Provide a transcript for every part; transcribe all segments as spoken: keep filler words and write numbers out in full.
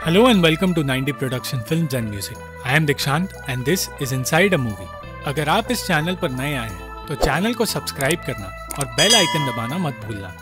Hello and welcome to ninety Production Films and Music. I am Dikshant and this is Inside a Movie. अगर आप इस channel पर नए आए हैं तो चैनल को सब्सक्राइब करना और बेल आइकन दबाना मत भूलना।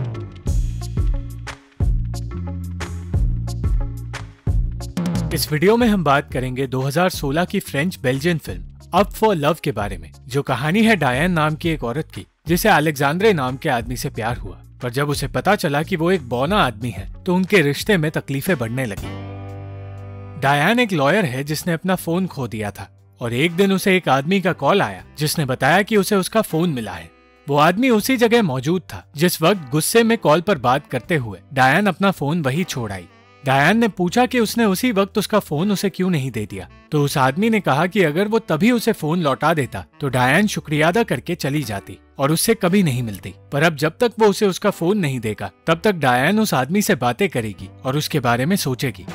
इस वीडियो में हम बात करेंगे दो हज़ार सोलह की French Belgian film up for love के बारे में, जो कहानी है डायन नाम की एक औरत की जिसे अलेक्जेंड्रे नाम के आदमी से प्यार हुआ, पर जब उसे पता चला कि वो एक बौना आदमी है तो उनके रिश्ते में तकलीफें बढ़ने लगी। डायन एक लॉयर है जिसने अपना फोन खो दिया था और एक दिन उसे एक आदमी का कॉल आया जिसने बताया कि उसे उसका फोन मिला है। वो आदमी उसी जगह मौजूद था जिस वक्त गुस्से में कॉल पर बात करते हुए डायन अपना फोन वही छोड़ आई। डायन ने पूछा कि उसने उसी वक्त उसका फोन उसे क्यों नहीं दे दिया, तो उस आदमी ने कहा कि अगर वो तभी उसे फोन लौटा देता तो डायन शुक्रिया अदा करके चली जाती और उससे कभी नहीं मिलती। पर अब जब तक वो उसे उसका फोन नहीं देगा तब तक डायन उस आदमी से बातें करेगी और उसके बारे में सोचेगी।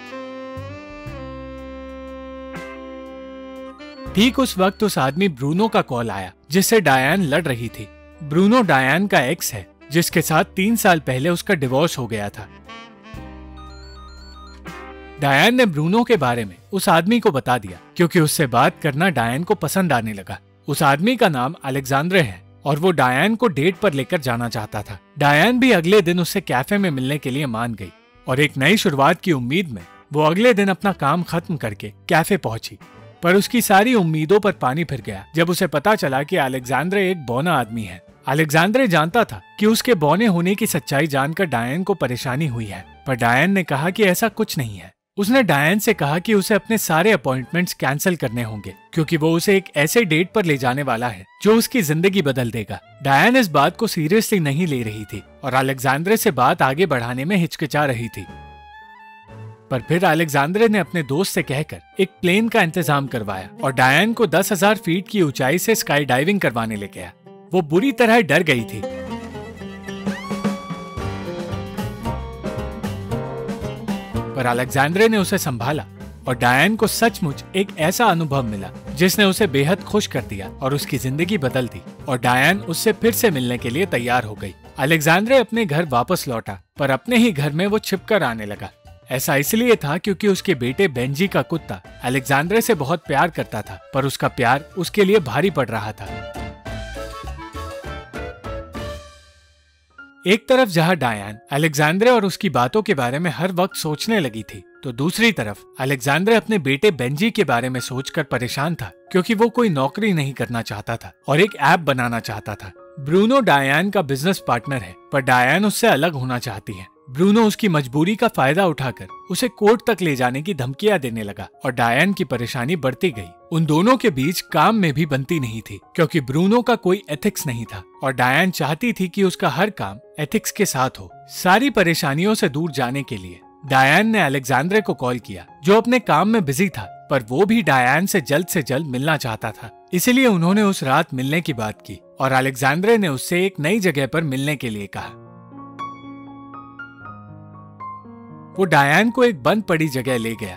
ठीक उस वक्त उस आदमी ब्रूनो का कॉल आया जिससे डायन लड़ रही थी। ब्रूनो डायन का एक्स है जिसके साथ तीन साल पहले उसका डिवोर्स हो गया था। डायन ने ब्रूनो के बारे में उस आदमी को बता दिया क्योंकि उससे बात करना डायन को पसंद आने लगा। उस आदमी का नाम अलेक्जेंड्रे है और वो डायन को डेट पर लेकर जाना चाहता था। डायन भी अगले दिन उससे कैफे में मिलने के लिए मान गई और एक नई शुरुआत की उम्मीद में वो अगले दिन अपना काम खत्म करके कैफे पहुंची। पर उसकी सारी उम्मीदों पर पानी फिर गया जब उसे पता चला कि अलेक्जेंड्रे एक बौना आदमी है। अलेक्जेंड्रे जानता था कि उसके बौने होने की सच्चाई जानकर डायन को परेशानी हुई है, पर डायन ने कहा कि ऐसा कुछ नहीं है। उसने डायन से कहा कि उसे अपने सारे अपॉइंटमेंट्स कैंसिल करने होंगे क्योंकि वो उसे एक ऐसे डेट पर ले जाने वाला है जो उसकी जिंदगी बदल देगा। डायन इस बात को सीरियसली नहीं ले रही थी और अलेक्जेंड्रे से बात आगे बढ़ाने में हिचकिचा रही थी। पर फिर अलेक्जेंड्रे ने अपने दोस्त से कहकर एक प्लेन का इंतजाम करवाया और डायन को दस हजार फीट की ऊंचाई से स्काई डाइविंग करवाने ले गया। वो बुरी तरह डर गई थी, पर अलेक्जेंड्रे ने उसे संभाला और डायन को सचमुच एक ऐसा अनुभव मिला जिसने उसे बेहद खुश कर दिया और उसकी जिंदगी बदल दी और डायन उससे फिर से मिलने के लिए तैयार हो गई। अलेक्जेंड्रे अपने घर वापस लौटा पर अपने ही घर में वो छिपकर आने लगा। ऐसा इसलिए था क्योंकि उसके बेटे बेंजी का कुत्ता अलेक्जेंड्रे से बहुत प्यार करता था, पर उसका प्यार उसके लिए भारी पड़ रहा था। एक तरफ जहां डायन अलेक्जेंड्रे और उसकी बातों के बारे में हर वक्त सोचने लगी थी, तो दूसरी तरफ अलेक्जेंड्रे अपने बेटे बेंजी के बारे में सोचकर परेशान था क्योंकि वो कोई नौकरी नहीं करना चाहता था और एक ऐप बनाना चाहता था। ब्रूनो डायन का बिजनेस पार्टनर है, पर डायन उससे अलग होना चाहती है। ब्रूनो उसकी मजबूरी का फायदा उठाकर उसे कोर्ट तक ले जाने की धमकियां देने लगा और डायन की परेशानी बढ़ती गई। उन दोनों के बीच काम में भी बनती नहीं थी क्योंकि ब्रूनो का कोई एथिक्स नहीं था और डायन चाहती थी कि उसका हर काम एथिक्स के साथ हो। सारी परेशानियों से दूर जाने के लिए डायन ने अलेक्जेंड्रे को कॉल किया जो अपने काम में बिजी था, पर वो भी डायन से जल्द से जल्द मिलना चाहता था। इसलिए उन्होंने उस रात मिलने की बात की और अलेक्जेंड्रे ने उससे एक नई जगह पर मिलने के लिए कहा। वो डायन को एक बंद पड़ी जगह ले गया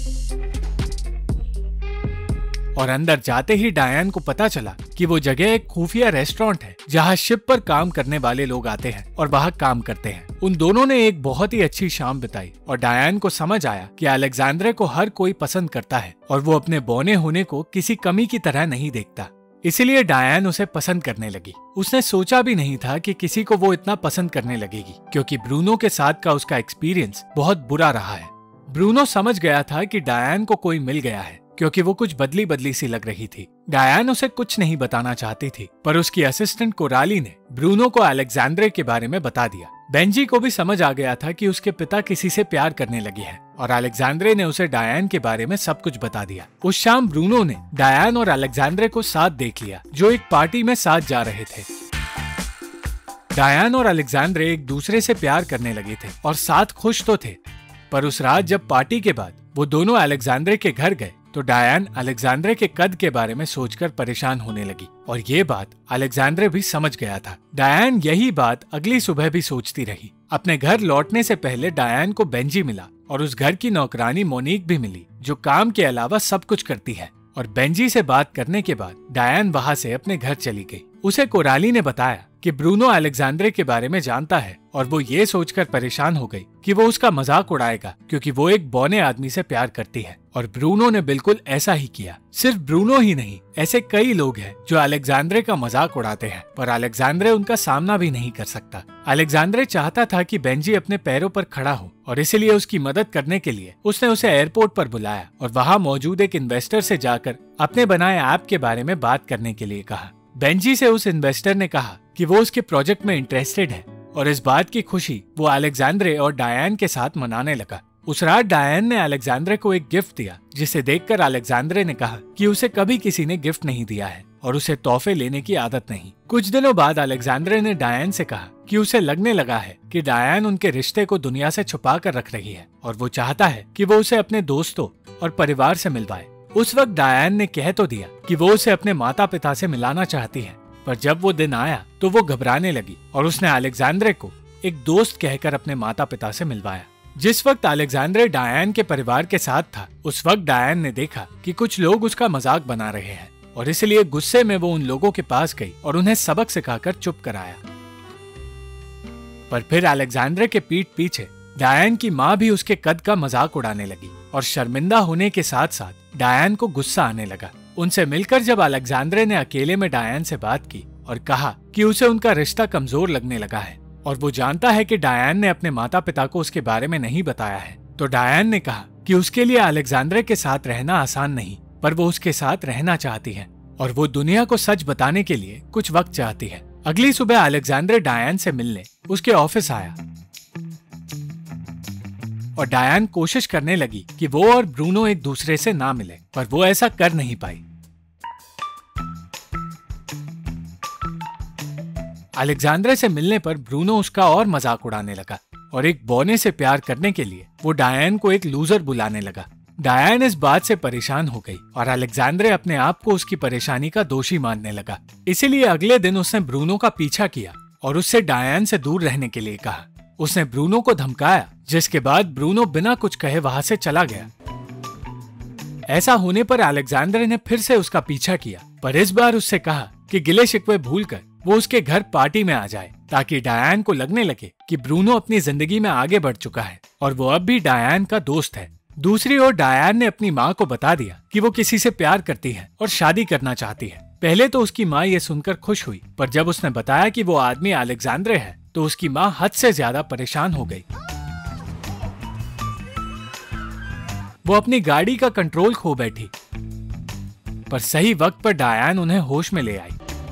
और अंदर जाते ही डायन को पता चला कि वो जगह एक खुफिया रेस्टोरेंट है जहां शिप पर काम करने वाले लोग आते हैं और वहां काम करते हैं। उन दोनों ने एक बहुत ही अच्छी शाम बिताई और डायन को समझ आया कि अलेक्जेंड्रे को हर कोई पसंद करता है और वो अपने बौने होने को किसी कमी की तरह नहीं देखता। इसीलिए डायन उसे पसंद करने लगी। उसने सोचा भी नहीं था कि किसी को वो इतना पसंद करने लगेगी क्योंकि ब्रूनो के साथ का उसका एक्सपीरियंस बहुत बुरा रहा है। ब्रूनो समझ गया था कि डायन को कोई मिल गया है क्योंकि वो कुछ बदली बदली सी लग रही थी। डायन उसे कुछ नहीं बताना चाहती थी, पर उसकी असिस्टेंट कोराली ने ब्रूनो को अलेक्जेंड्रे के बारे में बता दिया। बेंजी को भी समझ आ गया था कि उसके पिता किसी से प्यार करने लगे हैं और अलेक्जेंड्रे ने उसे डायन के बारे में सब कुछ बता दिया। उस शाम ब्रूनो ने डायन और अलेक्जेंड्रे को साथ देख लिया जो एक पार्टी में साथ जा रहे थे। डायन और अलेक्जेंड्रे एक दूसरे से प्यार करने लगे थे और साथ खुश तो थे, पर उस रात जब पार्टी के बाद वो दोनों अलेक्जेंड्रे के घर गए तो डायन अलेक्जेंड्रे के कद के बारे में सोचकर परेशान होने लगी और ये बात अलेक्जेंड्रे भी समझ गया था। डायन यही बात अगली सुबह भी सोचती रही। अपने घर लौटने से पहले डायन को बेंजी मिला और उस घर की नौकरानी मोनिक भी मिली जो काम के अलावा सब कुछ करती है। और बेंजी से बात करने के बाद डायन वहाँ से अपने घर चली गई। उसे कोराली ने बताया कि ब्रूनो अलेक्जेंड्रे के बारे में जानता है और वो ये सोचकर परेशान हो गई कि वो उसका मजाक उड़ाएगा क्योंकि वो एक बौने आदमी से प्यार करती है। और ब्रूनो ने बिल्कुल ऐसा ही किया। सिर्फ ब्रूनो ही नहीं, ऐसे कई लोग हैं जो अलेक्जेंड्रे का मजाक उड़ाते हैं, पर अलेक्जेंड्रे उनका सामना भी नहीं कर सकता। अलेक्जेंड्रे चाहता था कि बेंजी अपने पैरों पर खड़ा हो और इसीलिए उसकी मदद करने के लिए उसने उसे एयरपोर्ट पर बुलाया और वहाँ मौजूद एक इन्वेस्टर से जाकर अपने बनाए ऐप के बारे में बात करने के लिए कहा। बेंजी से उस इन्वेस्टर ने कहा कि वो उसके प्रोजेक्ट में इंटरेस्टेड है और इस बात की खुशी वो अलेक्जेंड्रे और डायन के साथ मनाने लगा। उस रात डायन ने अलेक्जेंड्रे को एक गिफ्ट दिया, जिसे देखकर अलेक्जेंड्रे ने कहा कि उसे कभी किसी ने गिफ्ट नहीं दिया है और उसे तोहफे लेने की आदत नहीं। कुछ दिनों बाद अलेक्जेंड्रे ने डायन से कहा कि उसे लगने लगा है कि डायन उनके रिश्ते को दुनिया से छुपा कर रख रही है और वो चाहता है कि वो उसे अपने दोस्तों और परिवार से मिलवाए। उस वक्त डायन ने कह तो दिया कि वो उसे अपने माता पिता से मिलाना चाहती है, पर जब वो दिन आया तो वो घबराने लगी और उसने अलेक्जेंड्रे को एक दोस्त कहकर अपने माता पिता से मिलवाया। जिस वक्त अलेक्जेंड्रे डायन के परिवार के साथ था, उस वक्त डायन ने देखा कि कुछ लोग उसका मजाक बना रहे हैं और इसलिए गुस्से में वो उन लोगों के पास गई और उन्हें सबक सिखाकर चुप कराया। पर फिर अलेक्जेंड्रे के पीठ पीछे डायन की माँ भी उसके कद का मजाक उड़ाने लगी और शर्मिंदा होने के साथ साथ डायन को गुस्सा आने लगा। उनसे मिलकर जब अलेक्जेंड्रे ने अकेले में डायन से बात की और कहा कि उसे उनका रिश्ता कमजोर लगने लगा है और वो जानता है कि डायन ने अपने माता पिता को उसके बारे में नहीं बताया है, तो डायन ने कहा कि उसके लिए अलेक्जेंड्रे के साथ रहना आसान नहीं, पर वो उसके साथ रहना चाहती है और वो दुनिया को सच बताने के लिए कुछ वक्त चाहती है। अगली सुबह अलेक्जेंड्रे डायन से मिलने उसके ऑफिस आया और डायन कोशिश करने लगी कि वो और ब्रूनो एक दूसरे से ना मिले, पर वो ऐसा कर नहीं पाई। अलेक्जेंड्रे से मिलने पर ब्रूनो उसका और मजाक उड़ाने लगा और एक बौने से प्यार करने के लिए वो डायन को एक लूजर बुलाने लगा। डायन इस बात से परेशान हो गई और अलेक्जेंड्रे अपने आप को उसकी परेशानी का दोषी मानने लगा। इसीलिए अगले दिन उसने ब्रूनो का पीछा किया और उससे डायन से दूर रहने के लिए कहा। उसने ब्रूनो को धमकाया, जिसके बाद ब्रूनो बिना कुछ कहे वहां से चला गया। ऐसा होने पर अलेक्जेंड्रे ने फिर से उसका पीछा किया, पर इस बार उससे कहा कि गिले शिकवे भूलकर वो उसके घर पार्टी में आ जाए, ताकि डायन को लगने लगे कि ब्रूनो अपनी जिंदगी में आगे बढ़ चुका है और वो अब भी डायन का दोस्त है। दूसरी ओर डायन ने अपनी माँ को बता दिया कि वो किसी से प्यार करती है और शादी करना चाहती है। पहले तो उसकी माँ ये सुनकर खुश हुई, पर जब उसने बताया कि वो आदमी अलेक्जेंड्रे है तो उसकी माँ हद से ज्यादा परेशान हो गई। वो अपनी गाड़ी का कंट्रोल खो बैठी, पर सही वक्त पर डायन उन्हें होश में ले आई।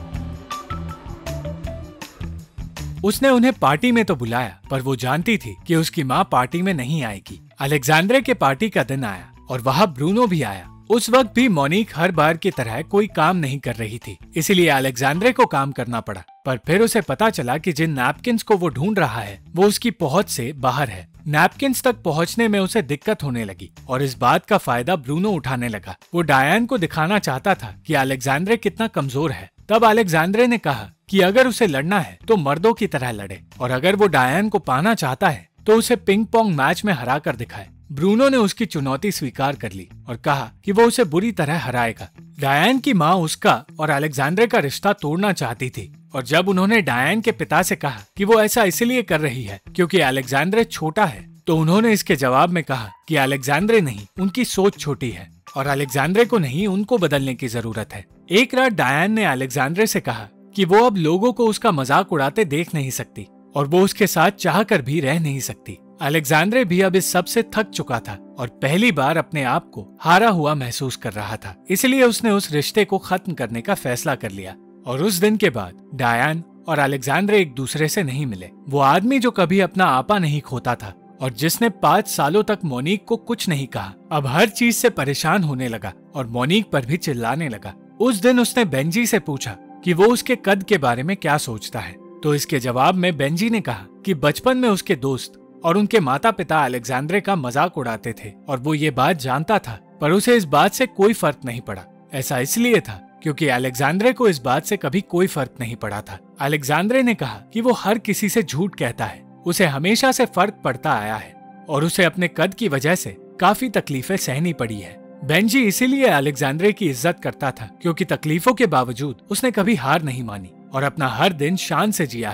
उसने उन्हें पार्टी में तो बुलाया, पर वो जानती थी कि उसकी माँ पार्टी में नहीं आएगी। अलेक्जेंड्रे के पार्टी का दिन आया और वहाँ ब्रूनो भी आया। उस वक्त भी मोनिक हर बार की तरह कोई काम नहीं कर रही थी, इसीलिए अलेक्जेंड्रे को काम करना पड़ा। पर फिर उसे पता चला कि जिन नैपकिन्स को वो ढूंढ रहा है वो उसकी पहुंच से बाहर है। नैपकिन्स तक पहुंचने में उसे दिक्कत होने लगी और इस बात का फायदा ब्रूनो उठाने लगा। वो डायन को दिखाना चाहता था कि अलेक्जेंड्रे कितना कमजोर है। तब अलेक्जेंड्रे ने कहा कि अगर उसे लड़ना है तो मर्दों की तरह लड़े और अगर वो डायन को पाना चाहता है तो उसे पिंग पोंग मैच में हरा कर दिखाए। ब्रूनो ने उसकी चुनौती स्वीकार कर ली और कहा कि वो उसे बुरी तरह हराएगा। डायन की माँ उसका और अलेक्जेंड्रे का रिश्ता तोड़ना चाहती थी और जब उन्होंने डायन के पिता से कहा कि वो ऐसा इसलिए कर रही है क्योंकि अलेक्जेंड्रे छोटा है, तो उन्होंने इसके जवाब में कहा कि अलेक्जेंड्रे नहीं, उनकी सोच छोटी है और अलेक्जेंड्रे को नहीं, उनको बदलने की जरूरत है। एक रात डायन ने अलेक्जेंड्रे से कहा कि वो अब लोगों को उसका मजाक उड़ाते देख नहीं सकती और वो उसके साथ चाह कर भी रह नहीं सकती। अलेक्जेंड्रे भी अब इस सब से थक चुका था और पहली बार अपने आप को हारा हुआ महसूस कर रहा था, इसलिए उसने उस रिश्ते को खत्म करने का फैसला कर लिया। और उस दिन के बाद डायन और अलेक्जेंड्रे एक दूसरे से नहीं मिले। वो आदमी जो कभी अपना आपा नहीं खोता था और जिसने पाँच सालों तक मोनिक को कुछ नहीं कहा, अब हर चीज से परेशान होने लगा और मोनिक पर भी चिल्लाने लगा। उस दिन उसने बेंजी से पूछा कि वो उसके कद के बारे में क्या सोचता है, तो इसके जवाब में बेंजी ने कहा कि बचपन में उसके दोस्त और उनके माता पिता अलेक्जेंड्रे का मजाक उड़ाते थे और वो ये बात जानता था, पर उसे इस बात से कोई फर्क नहीं पड़ा। ऐसा इसलिए था क्योंकि अलेक्जेंड्रे को इस बात से कभी कोई फर्क नहीं पड़ा था। अलेक्जेंड्रे ने कहा कि वो हर किसी से झूठ कहता है, उसे हमेशा से फर्क पड़ता आया है और उसे अपने कद की वजह से काफी तकलीफें सहनी पड़ी है। बेंजी इसीलिए अलेक्जेंड्रे की इज्जत करता था क्योंकि तकलीफों के बावजूद उसने कभी हार नहीं मानी और अपना हर दिन शान से जिया है।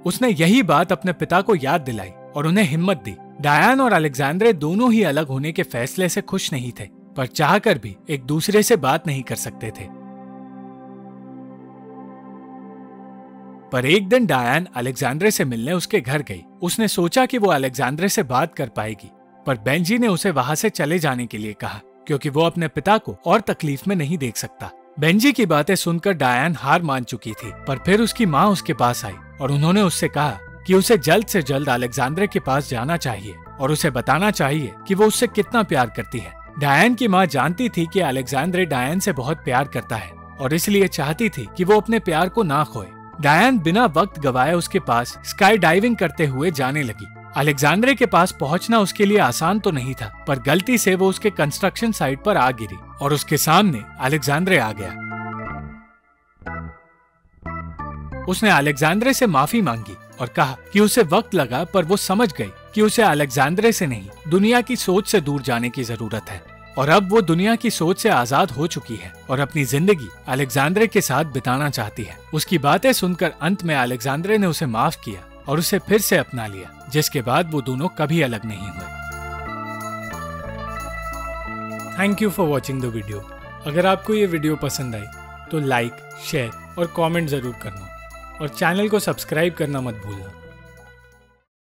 उसने यही बात अपने पिता को याद दिलाई और उन्हें हिम्मत दी। डायन और अलेक्जेंड्रे दोनों ही अलग होने के फैसले से खुश नहीं थे, पर चाहकर भी एक दूसरे से बात नहीं कर सकते थे। पर एक दिन डायन अलेक्जेंड्रे से मिलने उसके घर गई। उसने सोचा कि वो अलेक्जेंड्रे से बात कर पाएगी, पर बेंजी ने उसे वहां से चले जाने के लिए कहा, क्योंकि वो अपने पिता को और तकलीफ में नहीं देख सकता। बेंजी की बातें सुनकर डायन हार मान चुकी थी, पर फिर उसकी माँ उसके पास आई और उन्होंने उससे कहा कि उसे जल्द से जल्द अलेक्जेंड्रे के पास जाना चाहिए और उसे बताना चाहिए कि वो उससे कितना प्यार करती है। डायन की माँ जानती थी कि अलेक्जेंड्रे डायन से बहुत प्यार करता है और इसलिए चाहती थी कि वो अपने प्यार को ना खोए। डायन बिना वक्त गवाए उसके पास स्काई डाइविंग करते हुए जाने लगी। अलेक्जेंड्रे के पास पहुंचना उसके लिए आसान तो नहीं था, पर गलती से वो उसके कंस्ट्रक्शन साइट पर आ गिरी और उसके सामने अलेक्जेंड्रे आ गया। उसने अलेक्जेंड्रे से माफी मांगी और कहा कि उसे वक्त लगा, पर वो समझ गई कि उसे अलेक्जेंड्रे से नहीं, दुनिया की सोच से दूर जाने की जरूरत है और अब वो दुनिया की सोच से आजाद हो चुकी है और अपनी जिंदगी अलेक्जेंड्रे के साथ बिताना चाहती है। उसकी बातें सुनकर अंत में अलेक्जेंड्रे ने उसे माफ किया और उसे फिर से अपना लिया, जिसके बाद वो दोनों कभी अलग नहीं हुए। Thank you for watching the video. अगर आपको ये वीडियो पसंद आई तो लाइक, शेयर और कमेंट जरूर करना और चैनल को सब्सक्राइब करना मत भूलना।